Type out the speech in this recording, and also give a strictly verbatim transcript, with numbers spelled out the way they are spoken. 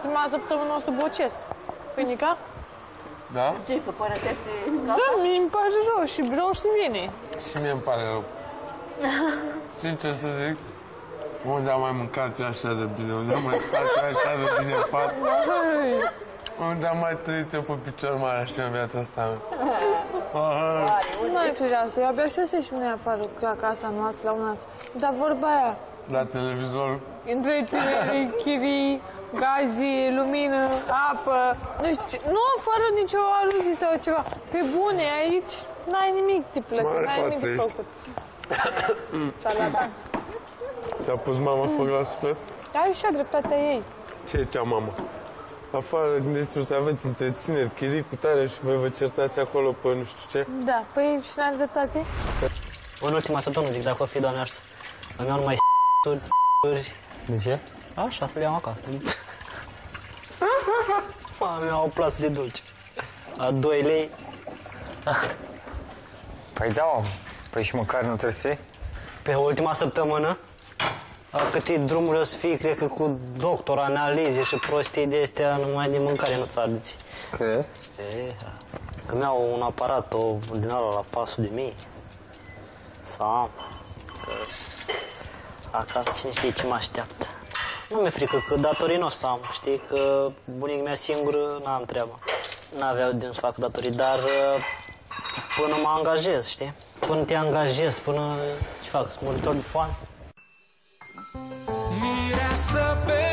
ultima săptămână o să bocesc. Pâinica? Da? Ce, că părăsește casa? Da, mi îmi pare rău și vreau și vine. Și mie îmi pare rău. Sincer să zic, unde am mai mâncat eu așa de bine, unde am mai stat eu așa de bine în pat, unde am mai trăit eu pe picior mare așa în viața asta. Nu mai fi asta, eu abia așa să ieșim noi afară la casa noastră, la una. Dar vorba aia, La televizor. întreținere, chirii, gazi, lumină, apă, nu știu ce. Nu, fără nicio aluzie sau ceva. Pe bune, aici n-ai nimic de plăcut, Mare n-ai nimic de față făcut. Salata. Ți-a pus mama foc la suflet? Ai și dreptatea ei. Ce zicea mama? Afară, gândiți-vă să aveți întrețineri, chirii cu tare și voi vă certați acolo pe nu știu ce. Da, păi și n-ai dreptate? În ultima săptămână, zic, dacă o fi, Doamne ajută, îmi iau numai s***uri. De ce? Așa, să le iau acasă. Mama mea, o plasă de dulce. La doi lei. Păi da, om. Păi și măcar nu trebuie să iei? Pe ultima săptămână, câte drumuri o să fie, cred că cu doctor, analize și prostii de astea, numai de mâncare nu-ți ardeți. Crezi? E, că mi-au un aparat, o din ala la pasul de mii. Să am. Că acasă cine știe ce mă așteaptă. Nu mi-e frică, că datorii nu o să am. Știi că bunica mea singură n-am treabă. N-aveau de unde să fac datorii, dar până mă angajez, știi? Până te angajez, până ce fac, sunt muritor de foame. Mireasă pe